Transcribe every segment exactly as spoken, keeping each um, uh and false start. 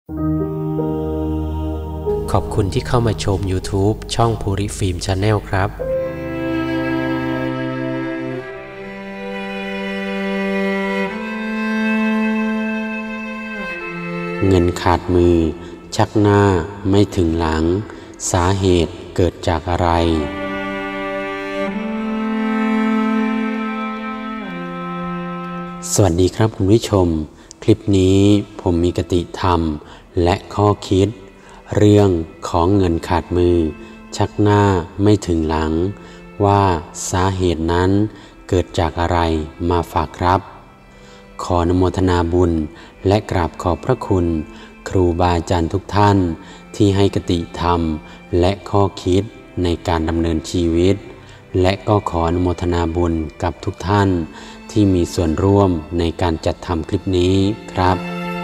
ขอบคุณที่เข้ามาชม YouTube ช่องภูริฟิล์ม Channel ครับเงินขาดมือชักหน้าไม่ถึงหลังสาเหตุเกิดจากอะไรสวัสดีครับคุณผู้ชมคลิปนี้ผมมีคติธรรมและข้อคิดเรื่องของเงินขาดมือชักหน้าไม่ถึงหลังว่าสาเหตุนั้นเกิดจากอะไรมาฝากครับขออนุโมทนาบุญและกราบขอบพระคุณครูบาอาจารย์ทุกท่านที่ให้คติธรรมและข้อคิดในการดำเนินชีวิตและก็ขออนุโมทนาบุญกับทุกท่านที่มีส่วนร่วมในการจัดทำคลิปนี้ครับ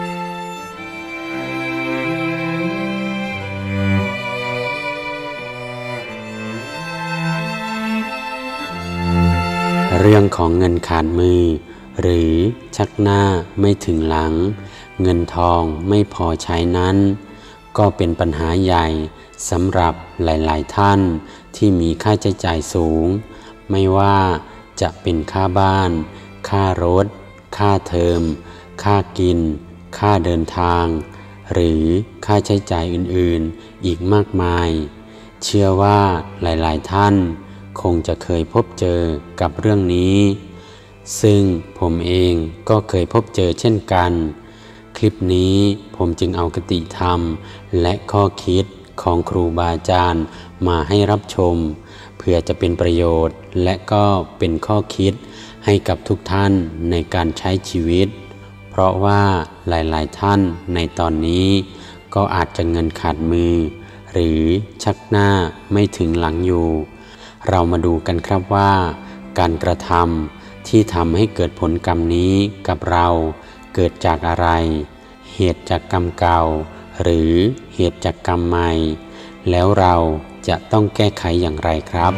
เรื่องของเงินขาดมือหรือชักหน้าไม่ถึงหลังเงินทองไม่พอใช้นั้นก็เป็นปัญหาใหญ่สำหรับหลายๆท่านที่มีค่าใช้จ่ายสูงไม่ว่าจะเป็นค่าบ้านค่ารถค่าเทอมค่ากินค่าเดินทางหรือค่าใช้จ่ายอื่นๆอีกมากมายเชื่อว่าหลายๆท่านคงจะเคยพบเจอกับเรื่องนี้ซึ่งผมเองก็เคยพบเจอเช่นกันคลิปนี้ผมจึงเอาคติธรรมและข้อคิดของครูบาอาจารย์มาให้รับชมเพื่อจะเป็นประโยชน์และก็เป็นข้อคิดให้กับทุกท่านในการใช้ชีวิตเพราะว่าหลายๆท่านในตอนนี้ก็อาจจะเงินขาดมือหรือชักหน้าไม่ถึงหลังอยู่เรามาดูกันครับว่าการกระทำที่ทำให้เกิดผลกรรมนี้กับเราเกิดจากอะไรเหตุจากกรรมเก่าหรือเหตุจากกรรมใหม่แล้วเราจะต้องแก้ไขอย่างไรครับ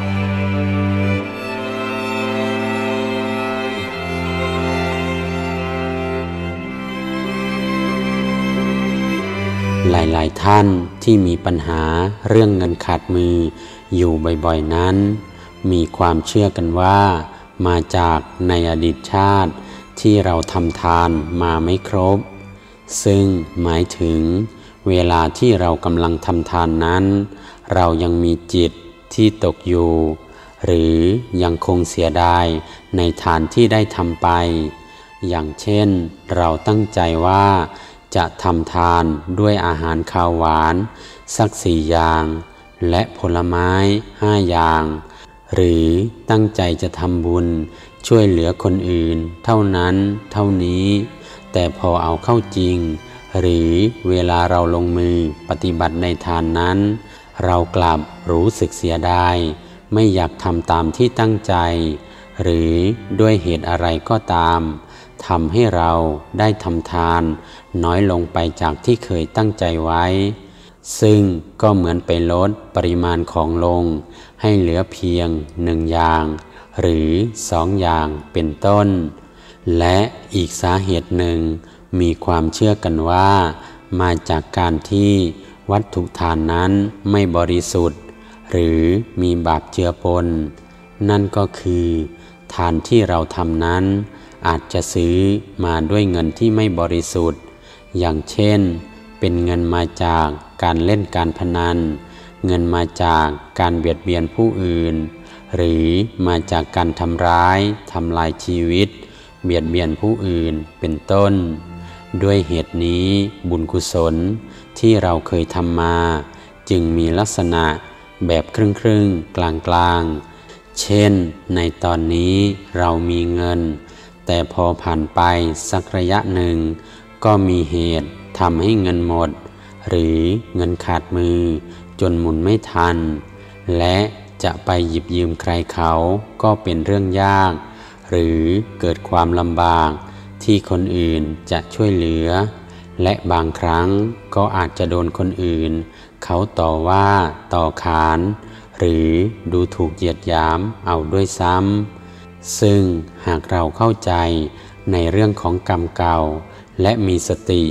หลายๆท่านที่มีปัญหาเรื่องเงินขาดมืออยู่บ่อยๆนั้นมีความเชื่อกันว่ามาจากในอดีตชาติที่เราทำทานมาไม่ครบซึ่งหมายถึงเวลาที่เรากำลังทำทานนั้นเรายังมีจิตที่ตกอยู่หรือยังคงเสียดายในทานที่ได้ทำไปอย่างเช่นเราตั้งใจว่าจะทำทานด้วยอาหารคาวหวานสักสี่อย่างและผลไม้ห้าอย่างหรือตั้งใจจะทำบุญช่วยเหลือคนอื่นเท่านั้นเท่านี้แต่พอเอาเข้าจริงหรือเวลาเราลงมือปฏิบัติในทานนั้นเรากลับรู้สึกเสียดายไม่อยากทำตามที่ตั้งใจหรือด้วยเหตุอะไรก็ตามทำให้เราได้ทำทานน้อยลงไปจากที่เคยตั้งใจไว้ซึ่งก็เหมือนไปลดปริมาณของลงให้เหลือเพียงหนึ่งอย่างหรือสองอย่างเป็นต้นและอีกสาเหตุหนึ่งมีความเชื่อกันว่ามาจากการที่วัตถุทานนั้นไม่บริสุทธิ์หรือมีบาปเจือปนนั่นก็คือทานที่เราทำนั้นอาจจะซื้อมาด้วยเงินที่ไม่บริสุทธิ์อย่างเช่นเป็นเงินมาจากการเล่นการพนันเงินมาจากการเบียดเบียนผู้อื่นหรือมาจากการทำร้ายทำลายชีวิตเบียดเบียนผู้อื่นเป็นต้นด้วยเหตุนี้บุญกุศลที่เราเคยทำมาจึงมีลักษณะแบบครึ่งๆกลางๆเช่นในตอนนี้เรามีเงินแต่พอผ่านไปสักระยะหนึ่งก็มีเหตุทำให้เงินหมดหรือเงินขาดมือจนหมุนไม่ทันและจะไปหยิบยืมใครเขาก็เป็นเรื่องยากหรือเกิดความลำบากที่คนอื่นจะช่วยเหลือและบางครั้งก็อาจจะโดนคนอื่นเขาต่อว่าต่อขานหรือดูถูกเหยียดหยามเอาด้วยซ้ำซึ่งหากเราเข้าใจในเรื่องของกรรมเก่าและมีสติ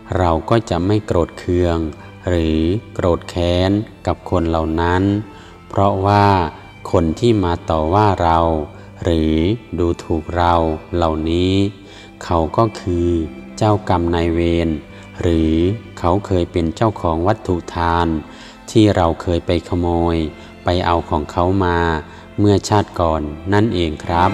เราก็จะไม่โกรธเคืองหรือโกรธแค้นกับคนเหล่านั้นเพราะว่าคนที่มาต่อว่าเราหรือดูถูกเราเหล่านี้เขาก็คือเจ้ากรรมนายเวรหรือเขาเคยเป็นเจ้าของวัตถุทานที่เราเคยไปขโมยไปเอาของเขามาเมื่อชาติก่อนนั่นเองครับ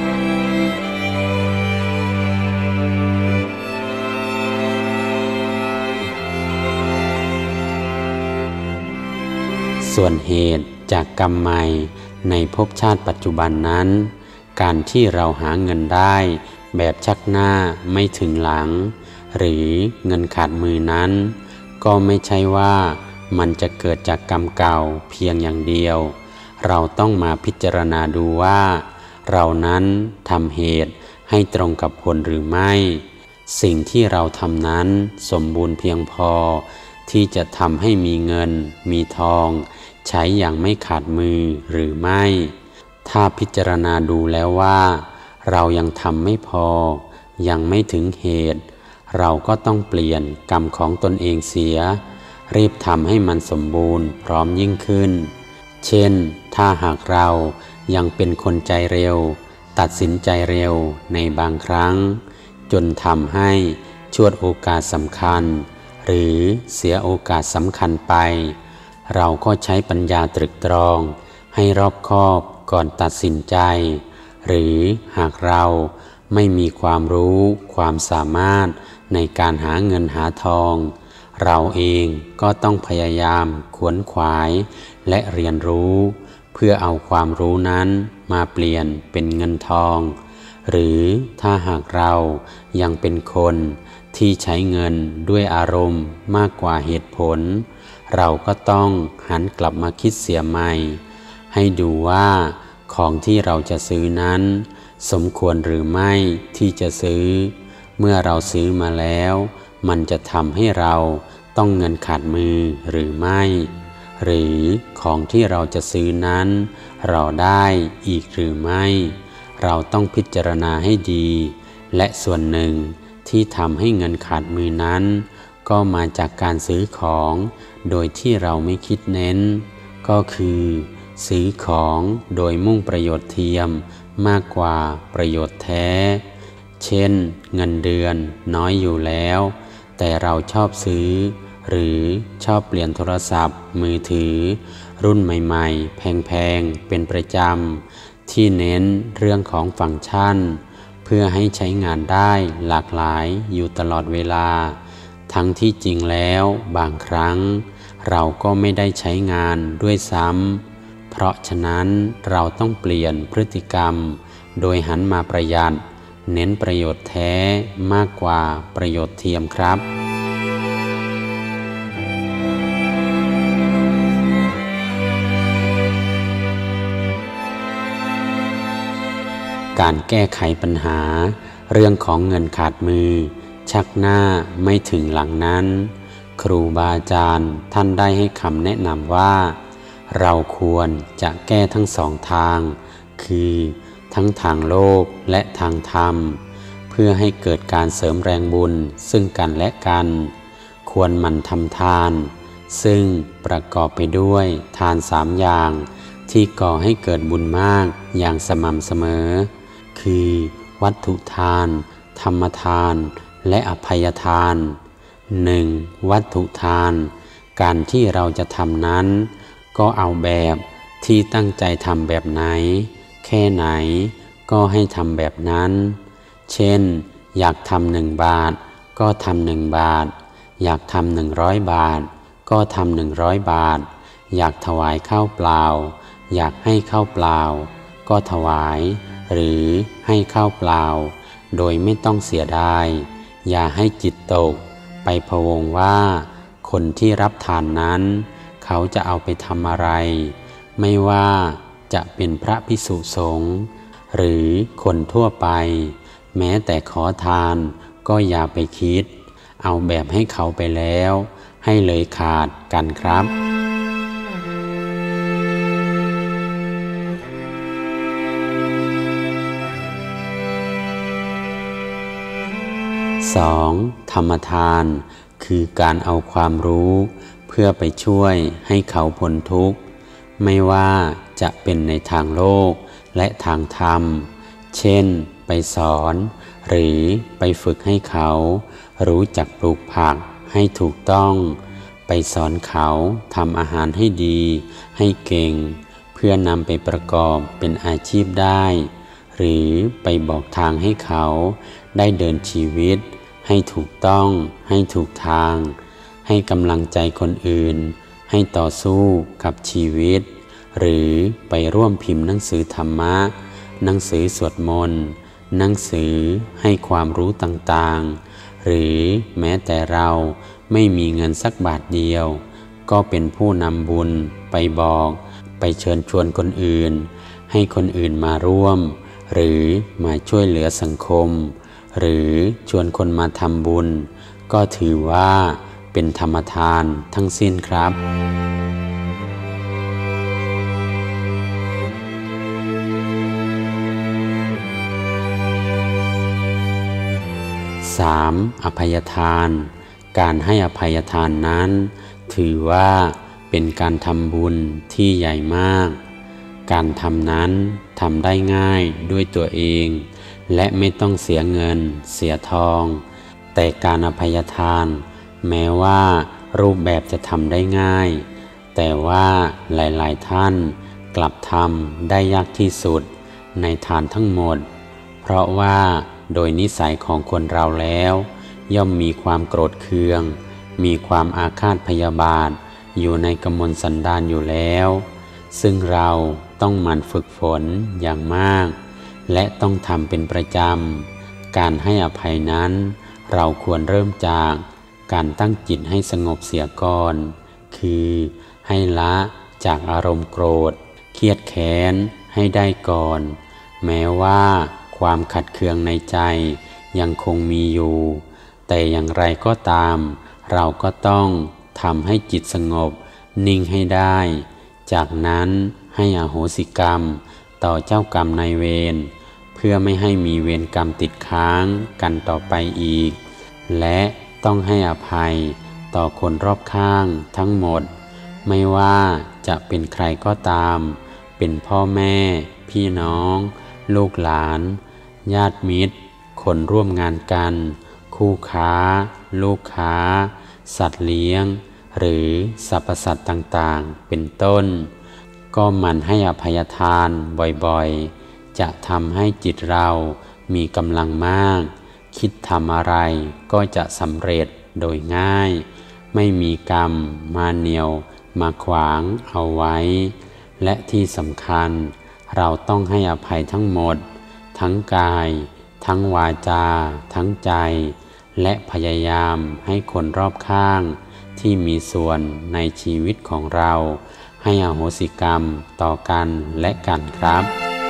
ส่วนเหตุจากกรรมใหม่ในภพชาติปัจจุบันนั้นการที่เราหาเงินได้แบบชักหน้าไม่ถึงหลังหรือเงินขาดมือนั้นก็ไม่ใช่ว่ามันจะเกิดจากกรรมเก่าเพียงอย่างเดียวเราต้องมาพิจารณาดูว่าเรานั้นทำเหตุให้ตรงกับผลหรือไม่สิ่งที่เราทำนั้นสมบูรณ์เพียงพอที่จะทำให้มีเงินมีทองใช้อย่างไม่ขาดมือหรือไม่ถ้าพิจารณาดูแล้วว่าเรายังทำไม่พอยังไม่ถึงเหตุเราก็ต้องเปลี่ยนกรรมของตนเองเสียรีบทำให้มันสมบูรณ์พร้อมยิ่งขึ้นเช่นถ้าหากเรายังเป็นคนใจเร็วตัดสินใจเร็วในบางครั้งจนทำให้ชวดโอกาสสำคัญหรือเสียโอกาสสำคัญไปเราก็ใช้ปัญญาตรึกตรองให้รอบคอบก่อนตัดสินใจหรือหากเราไม่มีความรู้ความสามารถในการหาเงินหาทองเราเองก็ต้องพยายามขวนขวายและเรียนรู้เพื่อเอาความรู้นั้นมาเปลี่ยนเป็นเงินทองหรือถ้าหากเรายังเป็นคนที่ใช้เงินด้วยอารมณ์มากกว่าเหตุผลเราก็ต้องหันกลับมาคิดเสียใหม่ให้ดูว่าของที่เราจะซื้อนั้นสมควรหรือไม่ที่จะซื้อเมื่อเราซื้อมาแล้วมันจะทำให้เราต้องเงินขาดมือหรือไม่หรือของที่เราจะซื้อนั้นเราได้อีกหรือไม่เราต้องพิจารณาให้ดีและส่วนหนึ่งที่ทำให้เงินขาดมือนั้นก็มาจากการซื้อของโดยที่เราไม่คิดเน้นก็คือซื้อของโดยมุ่งประโยชน์เทียมมากกว่าประโยชน์แท้เช่นเงินเดือนน้อยอยู่แล้วแต่เราชอบซื้อหรือชอบเปลี่ยนโทรศัพท์มือถือรุ่นใหม่ๆแพงๆเป็นประจำที่เน้นเรื่องของฟังก์ชันเพื่อให้ใช้งานได้หลากหลายอยู่ตลอดเวลาทั้งที่จริงแล้วบางครั้งเราก็ไม่ได้ใช้งานด้วยซ้ำเพราะฉะนั้นเราต้องเปลี่ยนพฤติกรรมโดยหันมาประหยัดเน้นประโยชน์แท้มากกว่าประโยชน์เทียมครับการแก้ไขปัญหาเรื่องของเงินขาดมือชักหน้าไม่ถึงหลังนั้นครูบาอาจารย์ท่านได้ให้คำแนะนำว่าเราควรจะแก้ทั้งสองทางคือทั้งทางโลกและทางธรรมเพื่อให้เกิดการเสริมแรงบุญซึ่งกันและกันควรหมั่นทำทานซึ่งประกอบไปด้วยทานสามอย่างที่ก่อให้เกิดบุญมากอย่างสม่ำเสมอคือวัตถุทานธรรมทานและอภัยทานหนึ่งวัตถุทานการที่เราจะทำนั้นก็เอาแบบที่ตั้งใจทำแบบไหนแค่ไหนก็ให้ทำแบบนั้นเช่นอยากทำหนึ่งบาทก็ทำหนึ่งบาทอยากทำหนึ่งร้อยบาทก็ทำหนึ่งร้อยบาทอยากถวายข้าวเปล่าอยากให้ข้าวเปล่าก็ถวายหรือให้ข้าวเปล่าโดยไม่ต้องเสียดายอย่าให้จิตตกไปพะวงว่าคนที่รับทานนั้นเขาจะเอาไปทำอะไรไม่ว่าจะเป็นพระภิกษุสงฆ์หรือคนทั่วไปแม้แต่ขอทานก็อย่าไปคิดเอาแบบให้เขาไปแล้วให้เลยขาดกันครับสองธรรมทานคือการเอาความรู้เพื่อไปช่วยให้เขาพ้นทุกข์ไม่ว่าจะเป็นในทางโลกและทางธรรมเช่นไปสอนหรือไปฝึกให้เขารู้จักปลูกผักให้ถูกต้องไปสอนเขาทำอาหารให้ดีให้เก่งเพื่อนำไปประกอบเป็นอาชีพได้หรือไปบอกทางให้เขาได้เดินชีวิตให้ถูกต้องให้ถูกทางให้กำลังใจคนอื่นให้ต่อสู้กับชีวิตหรือไปร่วมพิมพ์หนังสือธรรมะหนังสือสวดมนต์หนังสือให้ความรู้ต่างๆหรือแม้แต่เราไม่มีเงินสักบาทเดียวก็เป็นผู้นำบุญไปบอกไปเชิญชวนคนอื่นให้คนอื่นมาร่วมหรือมาช่วยเหลือสังคมหรือชวนคนมาทำบุญก็ถือว่าเป็นธรรมทานทั้งสิ้นครับสามอภัยทานการให้อภัยทานนั้นถือว่าเป็นการทำบุญที่ใหญ่มากการทำนั้นทำได้ง่ายด้วยตัวเองและไม่ต้องเสียเงินเสียทองแต่การอภัยทานแม้ว่ารูปแบบจะทำได้ง่ายแต่ว่าหลายๆท่านกลับทำได้ยากที่สุดในทานทั้งหมดเพราะว่าโดยนิสัยของคนเราแล้วย่อมมีความโกรธเคืองมีความอาฆาตพยาบาทอยู่ในกมลสันดานอยู่แล้วซึ่งเราต้องหมั่นฝึกฝนอย่างมากและต้องทำเป็นประจำการให้อภัยนั้นเราควรเริ่มจากการตั้งจิตให้สงบเสียก่อนคือให้ละจากอารมณ์โกรธเครียดแค้นให้ได้ก่อนแม้ว่าความขัดเคืองในใจยังคงมีอยู่แต่อย่างไรก็ตามเราก็ต้องทำให้จิตสงบนิ่งให้ได้จากนั้นให้อโหสิกรรมต่อเจ้ากรรมนายเวรเพื่อไม่ให้มีเวรกรรมติดค้างกันต่อไปอีกและต้องให้อภัยต่อคนรอบข้างทั้งหมดไม่ว่าจะเป็นใครก็ตามเป็นพ่อแม่พี่น้องลูกหลานญาติมิตรคนร่วมงานกันคู่ค้าลูกค้าสัตว์เลี้ยงหรือสรรพสัตว์ต่างๆเป็นต้นก็หมั่นให้อภัยทานบ่อยๆจะทำให้จิตเรามีกำลังมากคิดทำอะไรก็จะสำเร็จโดยง่ายไม่มีกรรมมาเหนี่ยวมาขวางเอาไว้และที่สำคัญเราต้องให้อภัยทั้งหมดทั้งกายทั้งวาจาทั้งใจและพยายามให้คนรอบข้างที่มีส่วนในชีวิตของเราให้อโหสิกรรมต่อกันและกันครับ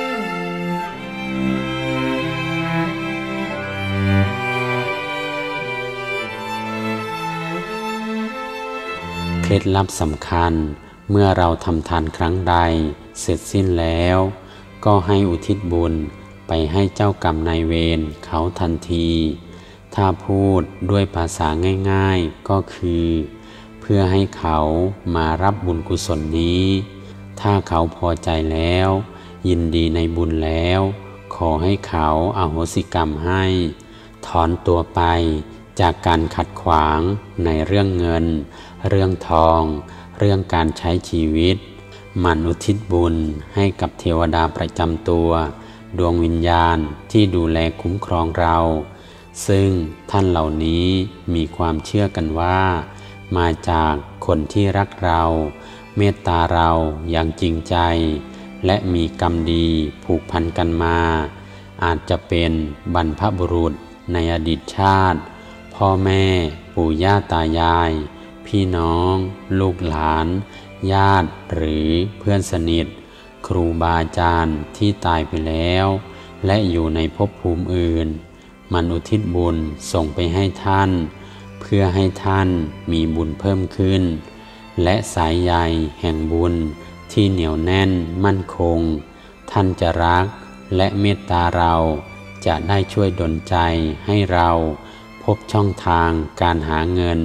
เคล็ดลับสำคัญเมื่อเราทำทานครั้งใดเสร็จสิ้นแล้วก็ให้อุทิศบุญไปให้เจ้ากรรมนายเวรเขาทันทีถ้าพูดด้วยภาษาง่ายๆก็คือเพื่อให้เขามารับบุญกุศลนี้ถ้าเขาพอใจแล้วยินดีในบุญแล้วขอให้เขาอโหสิกรรมให้ถอนตัวไปจากการขัดขวางในเรื่องเงินเรื่องทองเรื่องการใช้ชีวิตหมั่นอุทิศบุญให้กับเทวดาประจำตัวดวงวิญญาณที่ดูแลคุ้มครองเราซึ่งท่านเหล่านี้มีความเชื่อกันว่ามาจากคนที่รักเราเมตตาเราอย่างจริงใจและมีกรรมดีผูกพันกันมาอาจจะเป็นบรรพบุรุษในอดีตชาติพ่อแม่ปู่ย่าตายายพี่น้องลูกหลานญาติหรือเพื่อนสนิทครูบาอาจารย์ที่ตายไปแล้วและอยู่ในภพภูมิอื่นมันอุทิศบุญส่งไปให้ท่านเพื่อให้ท่านมีบุญเพิ่มขึ้นและสายใยแห่งบุญที่เหนียวแน่นมั่นคงท่านจะรักและเมตตาเราจะได้ช่วยดลใจให้เราพบช่องทางการหาเงิน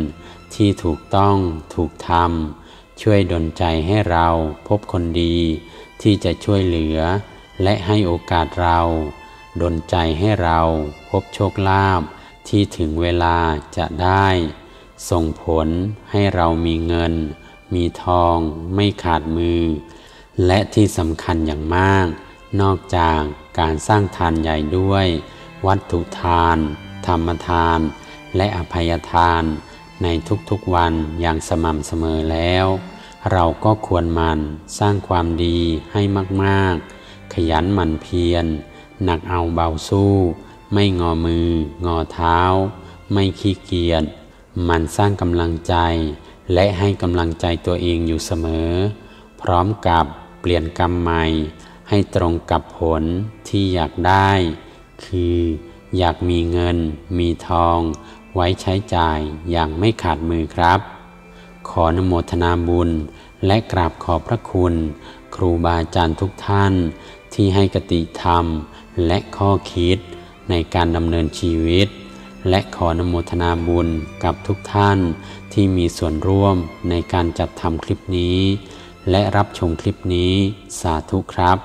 ที่ถูกต้องถูกทำช่วยดลใจให้เราพบคนดีที่จะช่วยเหลือและให้โอกาสเราดลใจให้เราพบโชคลาภที่ถึงเวลาจะได้ส่งผลให้เรามีเงินมีทองไม่ขาดมือและที่สำคัญอย่างมากนอกจากการสร้างทานใหญ่ด้วยวัตถุทานธรรมทานและอภัยทานในทุกๆวันอย่างสม่ำเสมอแล้วเราก็ควรหมั่นสร้างความดีให้มากๆขยันหมั่นเพียรหนักเอาเบาสู้ไม่งอมืองอเท้าไม่ขี้เกียจมันสร้างกำลังใจและให้กำลังใจตัวเองอยู่เสมอพร้อมกับเปลี่ยนกรรมใหม่ให้ตรงกับผลที่อยากได้คืออยากมีเงินมีทองไว้ใช้จ่ายอย่างไม่ขาดมือครับขออนุโมทนาบุญและกราบขอบพระคุณครูบาอาจารย์ทุกท่านที่ให้คติธรรมและข้อคิดในการดำเนินชีวิตและขออนุโมทนาบุญกับทุกท่านที่มีส่วนร่วมในการจัดทำคลิปนี้และรับชมคลิปนี้สาธุครับ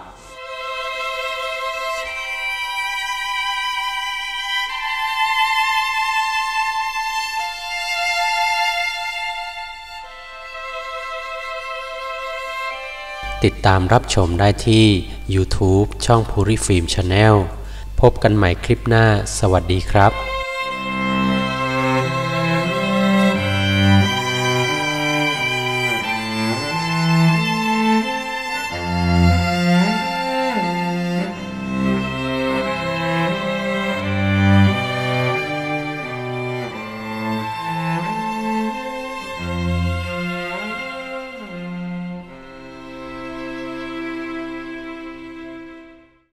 ติดตามรับชมได้ที่ ยูทูบ ช่องภูริฟิล์ม ชาแนล พบกันใหม่คลิปหน้าสวัสดีครับ